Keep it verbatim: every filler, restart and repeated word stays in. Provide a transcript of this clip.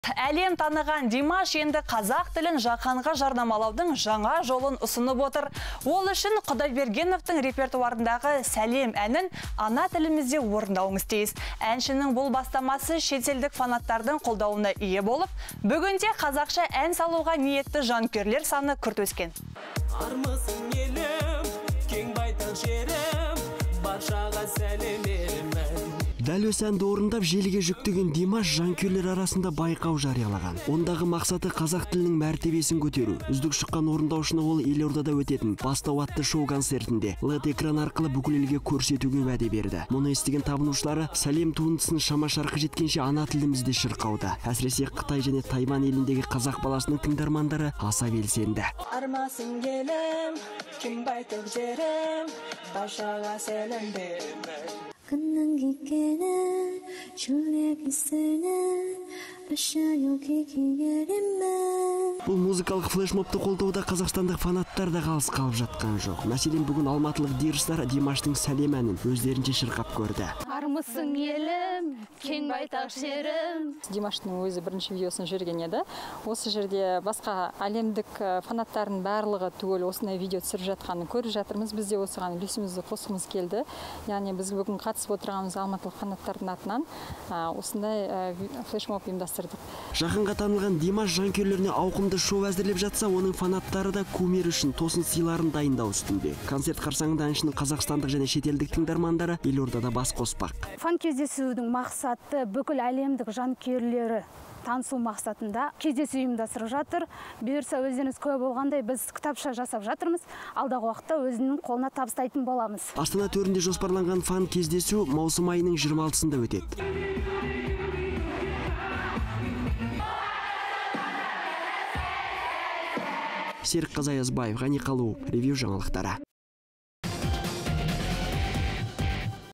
Әлем таныған Димаш енді қазақ тілін жаһанға жарнамалаудың жаңа жолын ұсынып отыр. Ол үшін Құдайбергеновтың репертуарындағы «Сәлем» әнін ана тілімізде орындауыңыз тиіс. Әншінің бұл бастамасы шетелдік фанаттардың қолдауына ие болып, бүгінде қазақша ән салуға ниетті жанкүйерлер саны күрт өскен. Армысың елім, кең байтақ жерім, баршаға сәлемім. Дәл осы әнді орындап желіге жүктеген Димаш жанкүйерлер арасында байқау жариялаған. Ондағы мақсаты қазақ тілінің мәртебесін көтеру. Үздік шыққан орындаушыны ол Елордада өтетін бастау атты шоу концертінде лед экран арқылы бүкіл елге көрсетуге уәде берді. Мұны естіген табынушылары «Сәлем» туындысын шама-шарқы жеткенше ана тілімізде шырқауда. Әсіресе Қытай және Тайвань еліндегі қазақ баласының тыңдармандары аса белсенді. Армысың елім, кең байтақ жерім, баршаға сәлем беремін. Күннің кекені, жүрек ісіні, башаю кекеремін. Бұл музыкалық флешмобты қолдауда қазақстандық фанаттар да қалыс қалып жатқан жоқ. Мәселен, бүгін алматылық дирждар Димаштың «Сәлем» әнін өздерінше шырқап көрді. Армысың елім, кең байтақ жерім. Димаштың өзі бірінші видеосын жүрген еді. Осы жерде басқа әлемдік фанаттардың барлығы түгел осындай видео түсіріп жатқанын көріп жатырмыз. Біз де осыған үлесімізді қосқымыз келді. Яғни біз бүгін қатысып отырғанымыз алматылық фанаттардың атынан осындай флешмоб ұйымдастырдық. Жақынға танылған Димаш жанкүйерлеріне ауқымды шоу әзірлеп жатса, оның фанаттары да кумир үшін тосын сыйларын дайындау үстінде. Концерт қарсаңында әншінің қазақстандық және шетелдік тыңдармандары Елордада бас қоспақ. Фан кездесудің мақсаты бүкіл әлемдік жанкүйерлері танысу мақсатында кездесу ұйымдастырып жатыр. Бұйырса өздеріңіз көре болғандай біз кітапша жасап жатырмыз. Алдағы уақытта өзінің қолына табыстайтын боламыз. Астана төрінде жоспарланған фан кездесу маусым айының жиырма алтысында өтеді. Серік Қазаязбаев, Ғани Қалуов, ревью жаңалықтары.